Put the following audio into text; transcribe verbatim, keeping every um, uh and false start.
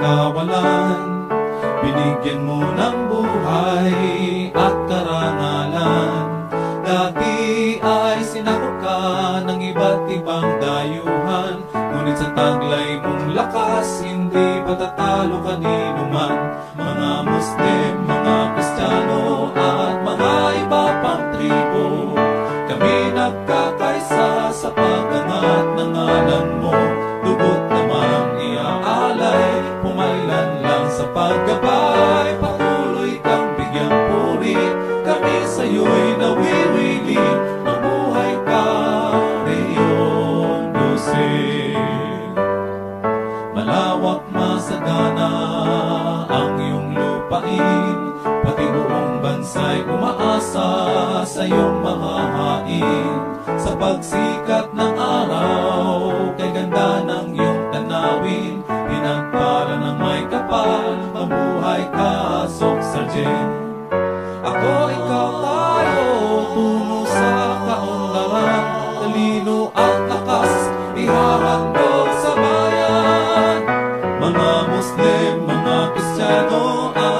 kawalan. Binigyan mo ng buhay at karangalan. Dati ay sinakop ka ng iba't ibang dayuhan, ngunit sa taglay mong lakas, hindi patatalo kanino man. Mga Muslim, mga Kristiyano at mga iba pang tribo, kami nagkakaisa sa pag-angat ng ngalan mo. Dugot namang iaalay, pumaylan lang sa paggabay. Patuloy kang bigyang puri, kami sa'yo'y nawiwili. Mabuhay ka, Reyong Jose. Malawak masagana ang iyong lupain, pati buong bansa'y umaasa sa iyong mga hain. Sa pagsikat ng araw, kay ganda ng iyong tanawin, pinagpala ng may kapal. Mabuhay ka, Sok Sargent. Ako, ikaw, tayo, tungo sa kaunlaran. Talino at lakas, ihahandog sa bayan. Mga Muslim, mga Kristiyano at